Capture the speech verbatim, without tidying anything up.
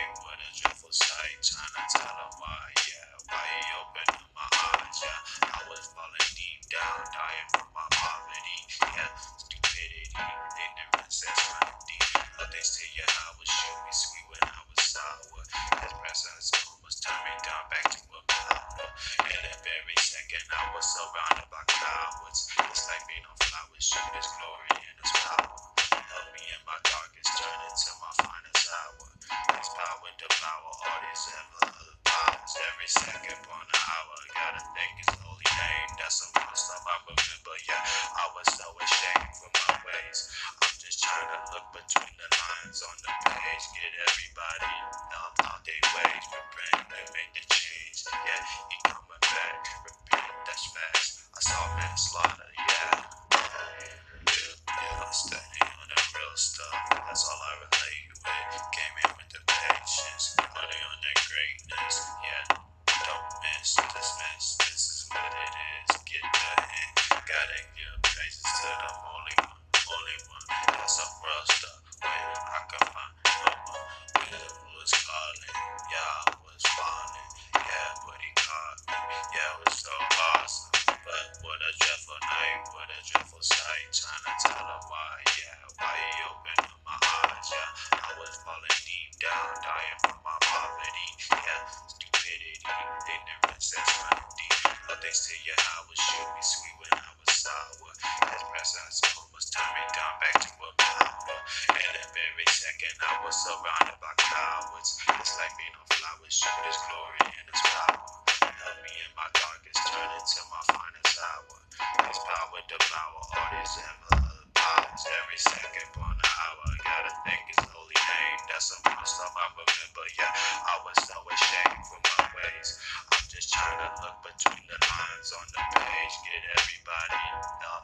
night, what a dreadful sight. Trying to tell them why, yeah, why he opened up my eyes, yeah. I was falling deep down, dying from my poverty, yeah. Stupidity, ignorance, that's running deep. But they say, yeah, I was shoot me sweet when I was sour. His presence almost turned me down back to a power. In a very second, I was surrounded by cowards. It's like being on flowers, shoot his glory and his power. Help me in my darkest, turn into my finest hour. His power devour all these ever other powers. Every second upon the hour, gotta thank his holy name. That's the most stuff I remember, yeah. I was so ashamed for my ways. I'm just trying to look between the lines on the page. Get everybody out, out their ways. Repent and make the change, yeah. He coming back, repent, that's fast. I saw manslaughter, yeah. Yeah, standing on the real stuff. That's all I relate with. Came in with the patience, money on that greatness. Yeah, don't miss, dismiss. This is what it is. Get the hint. Gotta give praises to the Holy One, Holy One. That's some real stuff. When I can find no one. Will was calling, yeah, I was falling. Yeah, but he caught me. Yeah, it was so awesome. But what a dreadful night, what a dreadful sight. Trying to tell him why, yeah, why he opened up my eyes, yeah. I was falling deep down, dying from my poverty, yeah. Stupidity, ignorance, that's running deep. But they say, yeah, I was shoot me sweet when I was sour. His presence almost turned me down back to a power. In a very second, I was surrounded by cowards. It's like being on flowers, shoot his glory and his power. Help me in my darkest, turn into my finest hour. His power devour all these ever other powers. Every second upon the hour, gotta thank his holy name. That's the most stuff I remember, yeah. I was so ashamed for my ways. I'm just trying to look between the lines on the page. Get everybody out,